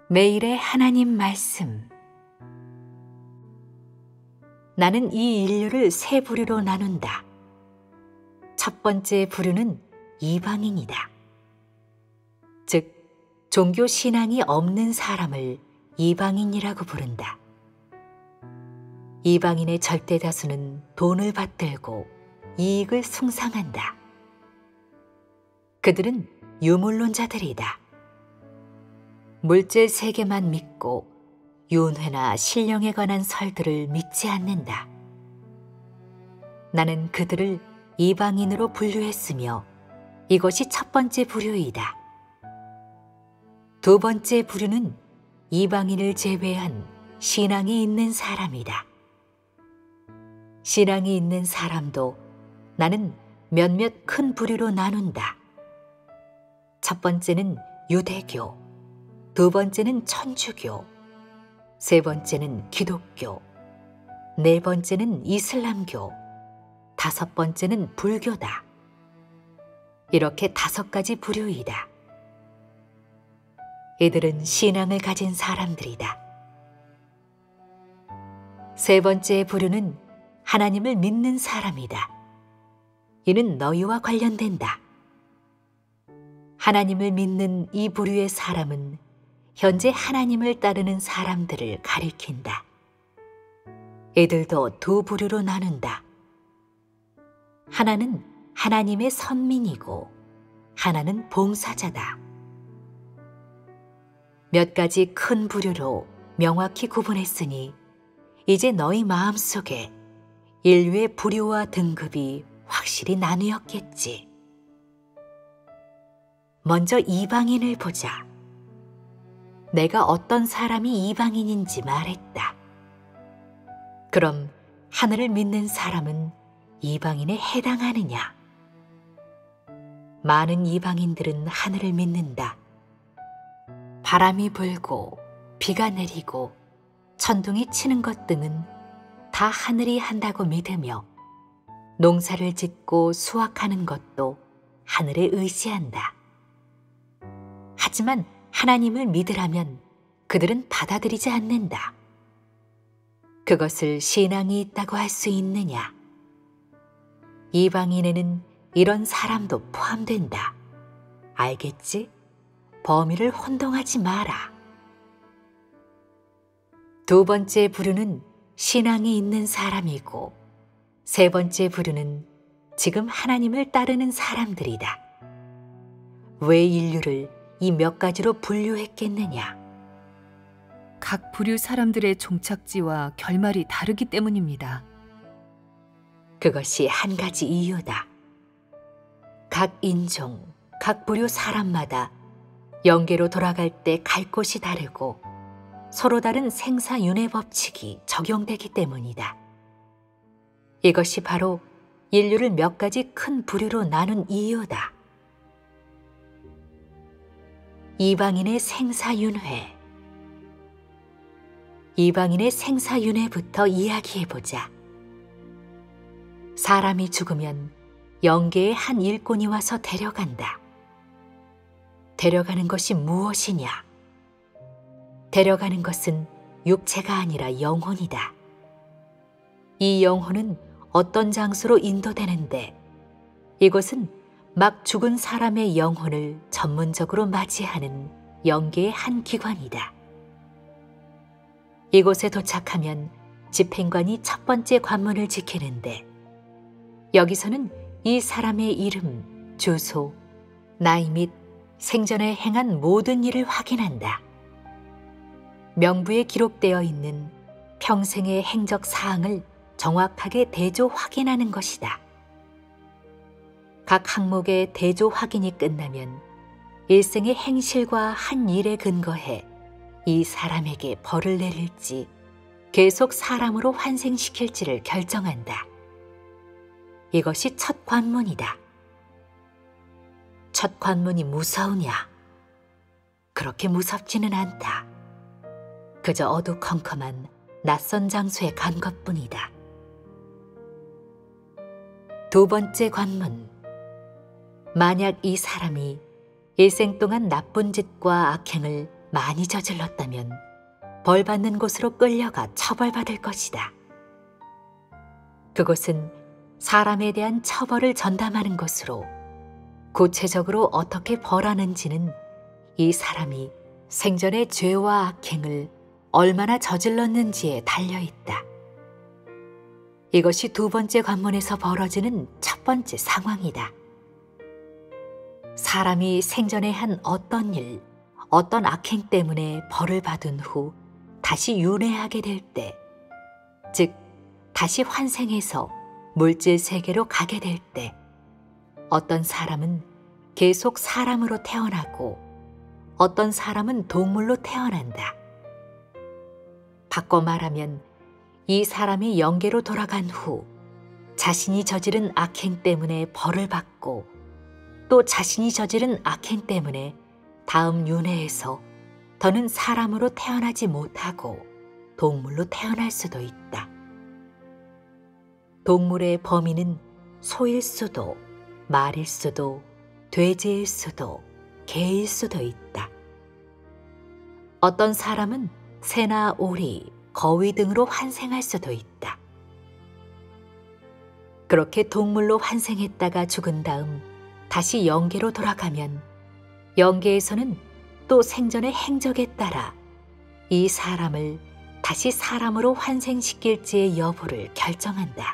매일의 하나님 말씀. 나는 이 인류를 세 부류로 나눈다. 첫 번째 부류는 이방인이다. 즉, 종교 신앙이 없는 사람을 이방인이라고 부른다. 이방인의 절대 다수는 돈을 받들고 이익을 숭상한다. 그들은 유물론자들이다. 물질 세계만 믿고 윤회나 신령에 관한 설들을 믿지 않는다. 나는 그들을 이방인으로 분류했으며 이것이 첫 번째 부류이다. 두 번째 부류는 이방인을 제외한 신앙이 있는 사람이다. 신앙이 있는 사람도 나는 몇몇 큰 부류로 나눈다. 첫 번째는 유대교, 두 번째는 천주교, 세 번째는 기독교, 네 번째는 이슬람교, 다섯 번째는 불교다. 이렇게 5가지 부류이다. 이들은 신앙을 가진 사람들이다. 세 번째 부류는 하나님을 믿는 사람이다. 이는 너희와 관련된다. 하나님을 믿는 이 부류의 사람은 현재 하나님을 따르는 사람들을 가리킨다. 이들도 두 부류로 나눈다. 하나는 하나님의 선민이고 하나는 봉사자다. 몇 가지 큰 부류로 명확히 구분했으니 이제 너희 마음속에 인류의 부류와 등급이 확실히 나뉘었겠지. 먼저 이방인을 보자. 내가 어떤 사람이 이방인인지 말했다. 그럼 하늘을 믿는 사람은 이방인에 해당하느냐? 많은 이방인들은 하늘을 믿는다. 바람이 불고 비가 내리고 천둥이 치는 것 등은 다 하늘이 한다고 믿으며 농사를 짓고 수확하는 것도 하늘에 의지한다. 하지만 하나님을 믿으라면 그들은 받아들이지 않는다. 그것을 신앙이 있다고 할 수 있느냐? 이방인에는 이런 사람도 포함된다. 알겠지? 범위를 혼동하지 마라. 두 번째 부류는 신앙이 있는 사람이고 세 번째 부류는 지금 하나님을 따르는 사람들이다. 왜 인류를 이 몇 가지로 분류했겠느냐? 각 부류 사람들의 종착지와 결말이 다르기 때문입니다. 그것이 한 가지 이유다. 각 인종, 각 부류 사람마다 영계로 돌아갈 때 갈 곳이 다르고 서로 다른 생사윤회 법칙이 적용되기 때문이다. 이것이 바로 인류를 몇 가지 큰 부류로 나눈 이유다. 이방인의 생사윤회. 이방인의 생사윤회부터 이야기해보자. 사람이 죽으면 영계의 한 일꾼이 와서 데려간다. 데려가는 것이 무엇이냐? 데려가는 것은 육체가 아니라 영혼이다. 이 영혼은 어떤 장소로 인도되는데 이곳은 막 죽은 사람의 영혼을 전문적으로 맞이하는 영계의 한 기관이다. 이곳에 도착하면 집행관이 첫 번째 관문을 지키는데 여기서는 이 사람의 이름, 주소, 나이 및 생전에 행한 모든 일을 확인한다. 명부에 기록되어 있는 평생의 행적 사항을 정확하게 대조 확인하는 것이다. 각 항목의 대조 확인이 끝나면 일생의 행실과 한 일에 근거해 이 사람에게 벌을 내릴지 계속 사람으로 환생시킬지를 결정한다. 이것이 첫 관문이다. 첫 관문이 무서우냐? 그렇게 무섭지는 않다. 그저 어두컴컴한 낯선 장소에 간 것뿐이다. 두 번째 관문. 만약 이 사람이 일생 동안 나쁜 짓과 악행을 많이 저질렀다면 벌 받는 곳으로 끌려가 처벌받을 것이다. 그곳은 사람에 대한 처벌을 전담하는 곳으로 구체적으로 어떻게 벌하는지는 이 사람이 생전의 죄와 악행을 얼마나 저질렀는지에 달려있다. 이것이 두 번째 관문에서 벌어지는 첫 번째 상황이다. 사람이 생전에 한 어떤 일, 어떤 악행 때문에 벌을 받은 후 다시 윤회하게 될 때, 즉 다시 환생해서 물질 세계로 가게 될 때, 어떤 사람은 계속 사람으로 태어나고 어떤 사람은 동물로 태어난다. 바꿔 말하면 이 사람이 영계로 돌아간 후 자신이 저지른 악행 때문에 벌을 받고 또 자신이 저지른 악행 때문에 다음 윤회에서 더는 사람으로 태어나지 못하고 동물로 태어날 수도 있다. 동물의 범위는 소일 수도, 말일 수도, 돼지일 수도, 개일 수도 있다. 어떤 사람은 새나 오리, 거위 등으로 환생할 수도 있다. 그렇게 동물로 환생했다가 죽은 다음 다시 영계로 돌아가면 영계에서는 또 생전의 행적에 따라 이 사람을 다시 사람으로 환생시킬지의 여부를 결정한다.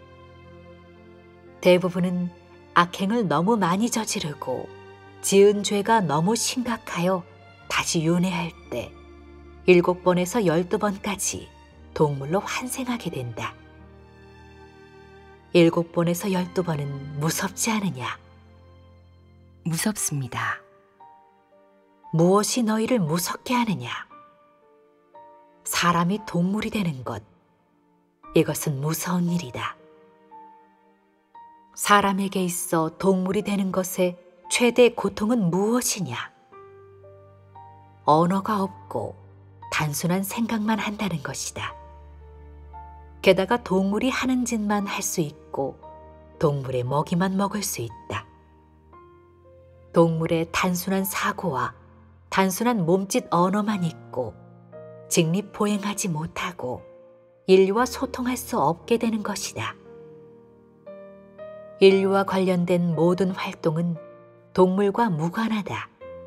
대부분은 악행을 너무 많이 저지르고 지은 죄가 너무 심각하여 다시 윤회할 때 7번에서 12번까지 동물로 환생하게 된다. 7번에서 12번은 무섭지 않으냐? 무섭습니다. 무엇이 너희를 무섭게 하느냐? 사람이 동물이 되는 것, 이것은 무서운 일이다. 사람에게 있어 동물이 되는 것의 최대 고통은 무엇이냐? 언어가 없고 단순한 생각만 한다는 것이다. 게다가 동물이 하는 짓만 할 수 있고 동물의 먹이만 먹을 수 있다. 동물의 단순한 사고와 단순한 몸짓 언어만 있고 직립보행하지 못하고 인류와 소통할 수 없게 되는 것이다. 인류와 관련된 모든 활동은 동물과 무관하다.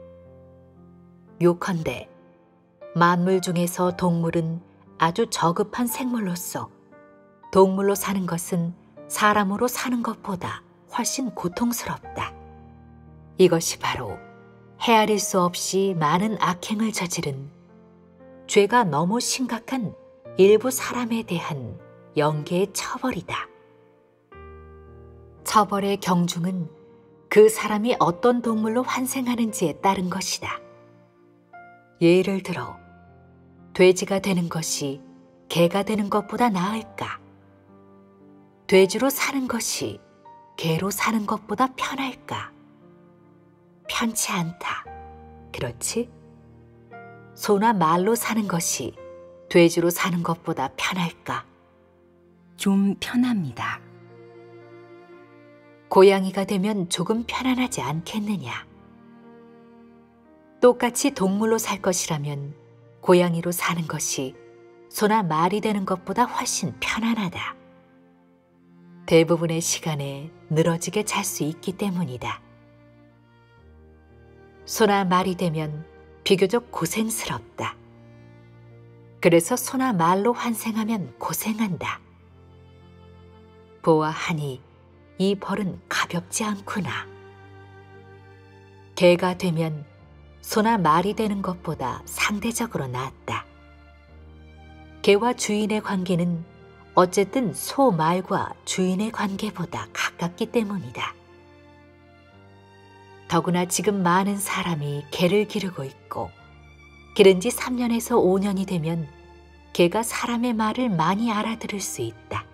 요컨대 만물 중에서 동물은 아주 저급한 생물로서 동물로 사는 것은 사람으로 사는 것보다 훨씬 고통스럽다. 이것이 바로 헤아릴 수 없이 많은 악행을 저지른 죄가 너무 심각한 일부 사람에 대한 영계의 처벌이다. 처벌의 경중은 그 사람이 어떤 동물로 환생하는지에 따른 것이다. 예를 들어 돼지가 되는 것이 개가 되는 것보다 나을까? 돼지로 사는 것이 개로 사는 것보다 편할까? 편치 않다. 그렇지? 소나 말로 사는 것이 돼지로 사는 것보다 편할까? 좀 편합니다. 고양이가 되면 조금 편안하지 않겠느냐? 똑같이 동물로 살 것이라면 고양이로 사는 것이 소나 말이 되는 것보다 훨씬 편안하다. 대부분의 시간에 늘어지게 잘 수 있기 때문이다. 소나 말이 되면 비교적 고생스럽다. 그래서 소나 말로 환생하면 고생한다. 보아하니 이 벌은 가볍지 않구나. 개가 되면 소나 말이 되는 것보다 상대적으로 낫다. 개와 주인의 관계는 어쨌든 소, 말과 주인의 관계보다 가깝기 때문이다. 더구나 지금 많은 사람이 개를 기르고 있고 기른 지 3년에서 5년이 되면 개가 사람의 말을 많이 알아들을 수 있다.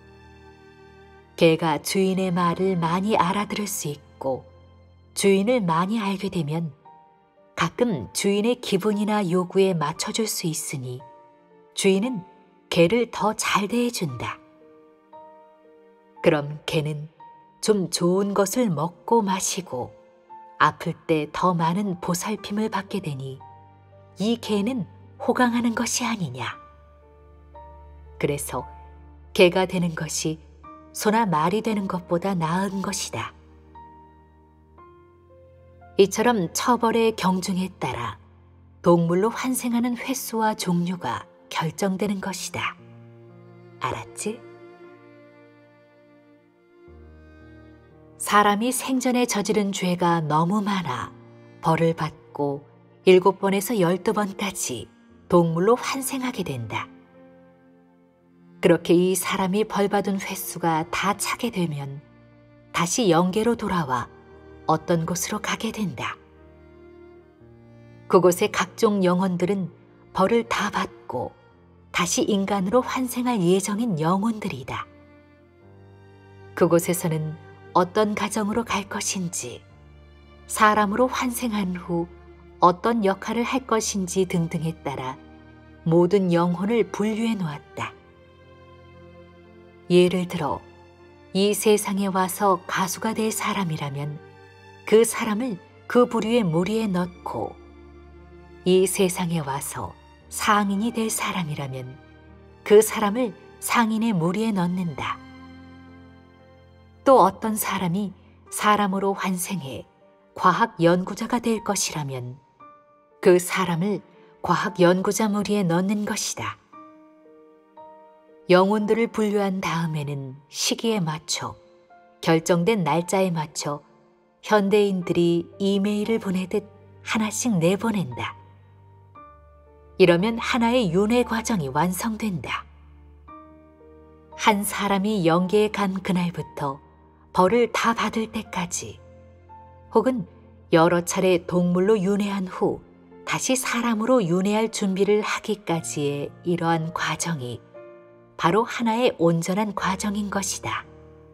개가 주인의 말을 많이 알아들을 수 있고 주인을 많이 알게 되면 가끔 주인의 기분이나 요구에 맞춰줄 수 있으니 주인은 개를 더 잘 대해준다. 그럼 개는 좀 좋은 것을 먹고 마시고 아플 때 더 많은 보살핌을 받게 되니 이 개는 호강하는 것이 아니냐. 그래서 개가 되는 것이 소나 말이 되는 것보다 나은 것이다. 이처럼 처벌의 경중에 따라 동물로 환생하는 횟수와 종류가 결정되는 것이다. 알았지? 사람이 생전에 저지른 죄가 너무 많아 벌을 받고 7번에서 12번까지 동물로 환생하게 된다. 그렇게 이 사람이 벌받은 횟수가 다 차게 되면 다시 영계로 돌아와 어떤 곳으로 가게 된다. 그곳의 각종 영혼들은 벌을 다 받고 다시 인간으로 환생할 예정인 영혼들이다. 그곳에서는 어떤 가정으로 갈 것인지, 사람으로 환생한 후 어떤 역할을 할 것인지 등등에 따라 모든 영혼을 분류해 놓았다. 예를 들어 이 세상에 와서 가수가 될 사람이라면 그 사람을 그 부류의 무리에 넣고, 이 세상에 와서 상인이 될 사람이라면 그 사람을 상인의 무리에 넣는다. 또 어떤 사람이 사람으로 환생해 과학 연구자가 될 것이라면 그 사람을 과학 연구자 무리에 넣는 것이다. 영혼들을 분류한 다음에는 시기에 맞춰, 결정된 날짜에 맞춰 현대인들이 이메일을 보내듯 하나씩 내보낸다. 이러면 하나의 윤회 과정이 완성된다. 한 사람이 영계에 간 그날부터 벌을 다 받을 때까지, 혹은 여러 차례 동물로 윤회한 후 다시 사람으로 윤회할 준비를 하기까지의 이러한 과정이 바로 하나의 온전한 과정인 것이다.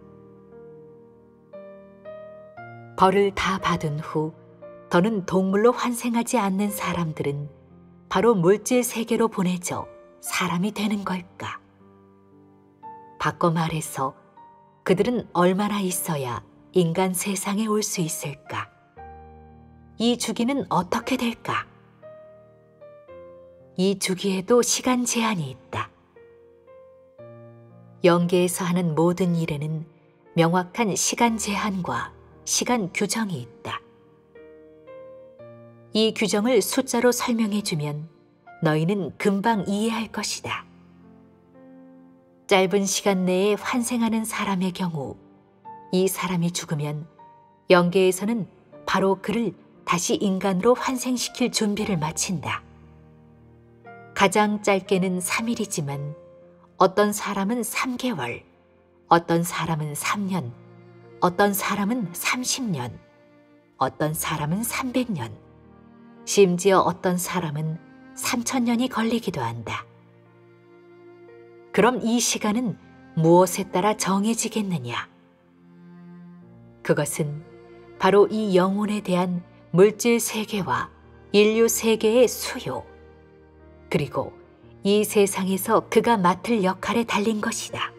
벌을 다 받은 후 더는 동물로 환생하지 않는 사람들은 바로 물질 세계로 보내져 사람이 되는 걸까? 바꿔 말해서 그들은 얼마나 있어야 인간 세상에 올 수 있을까? 이 주기는 어떻게 될까? 이 주기에도 시간 제한이 있다. 영계에서 하는 모든 일에는 명확한 시간 제한과 시간 규정이 있다. 이 규정을 숫자로 설명해주면 너희는 금방 이해할 것이다. 짧은 시간 내에 환생하는 사람의 경우, 이 사람이 죽으면 영계에서는 바로 그를 다시 인간으로 환생시킬 준비를 마친다. 가장 짧게는 3일이지만 어떤 사람은 3개월, 어떤 사람은 3년, 어떤 사람은 30년, 어떤 사람은 300년, 심지어 어떤 사람은 3000년이 걸리기도 한다. 그럼 이 시간은 무엇에 따라 정해지겠느냐? 그것은 바로 이 영혼에 대한 물질 세계와 인류 세계의 수요, 그리고 이 세상에서 그가 맡을 역할에 달린 것이다.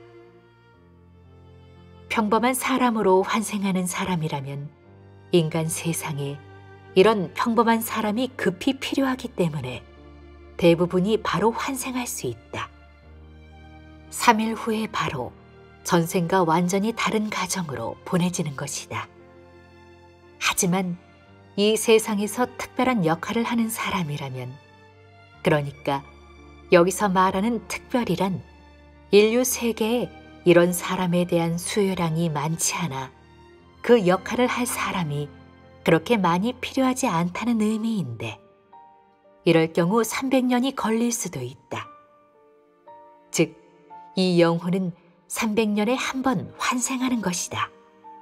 평범한 사람으로 환생하는 사람이라면 인간 세상에 이런 평범한 사람이 급히 필요하기 때문에 대부분이 바로 환생할 수 있다. 3일 후에 바로 전생과 완전히 다른 가정으로 보내지는 것이다. 하지만 이 세상에서 특별한 역할을 하는 사람이라면, 그러니까 여기서 말하는 특별이란 인류 세계에 이런 사람에 대한 수요량이 많지 않아 그 역할을 할 사람이 그렇게 많이 필요하지 않다는 의미인데, 이럴 경우 300년이 걸릴 수도 있다. 즉, 이 영혼은 300년에 한 번 환생하는 것이다.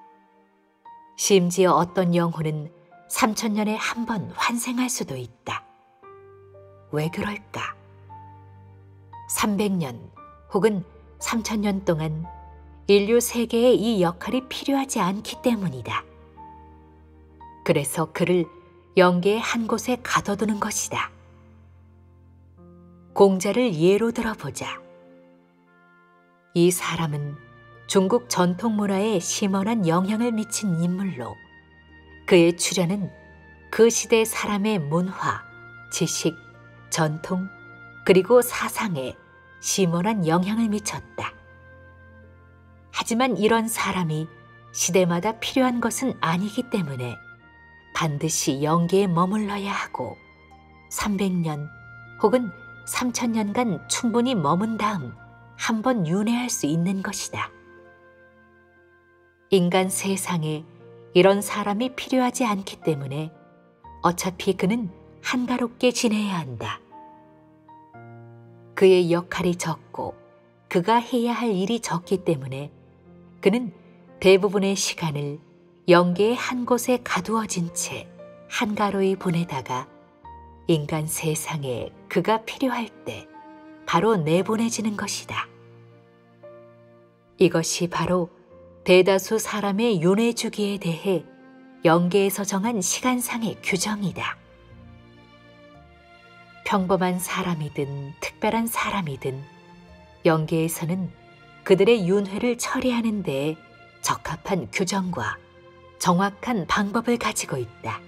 심지어 어떤 영혼은 3000년에 한 번 환생할 수도 있다. 왜 그럴까? 300년 혹은 3000년 동안 인류 세계에 이 역할이 필요하지 않기 때문이다. 그래서 그를 영계의 한 곳에 가둬두는 것이다. 공자를 예로 들어보자. 이 사람은 중국 전통 문화에 심원한 영향을 미친 인물로, 그의 출현은 그 시대 사람의 문화, 지식, 전통, 그리고 사상에 심오한 영향을 미쳤다. 하지만 이런 사람이 시대마다 필요한 것은 아니기 때문에 반드시 영계에 머물러야 하고 300년 혹은 3000년간 충분히 머문 다음 한번 윤회할 수 있는 것이다. 인간 세상에 이런 사람이 필요하지 않기 때문에 어차피 그는 한가롭게 지내야 한다. 그의 역할이 적고 그가 해야 할 일이 적기 때문에 그는 대부분의 시간을 영계의 한 곳에 가두어진 채 한가로이 보내다가 인간 세상에 그가 필요할 때 바로 내보내지는 것이다. 이것이 바로 대다수 사람의 윤회 주기에 대해 영계에서 정한 시간상의 규정이다. 평범한 사람이든 특별한 사람이든 영계에서는 그들의 윤회를 처리하는 데에 적합한 규정과 정확한 방법을 가지고 있다.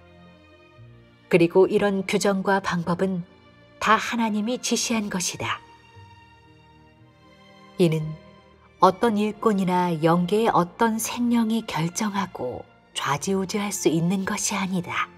그리고 이런 규정과 방법은 다 하나님이 지시한 것이다. 이는 어떤 일꾼이나 영계의 어떤 생명이 결정하고 좌지우지할 수 있는 것이 아니다.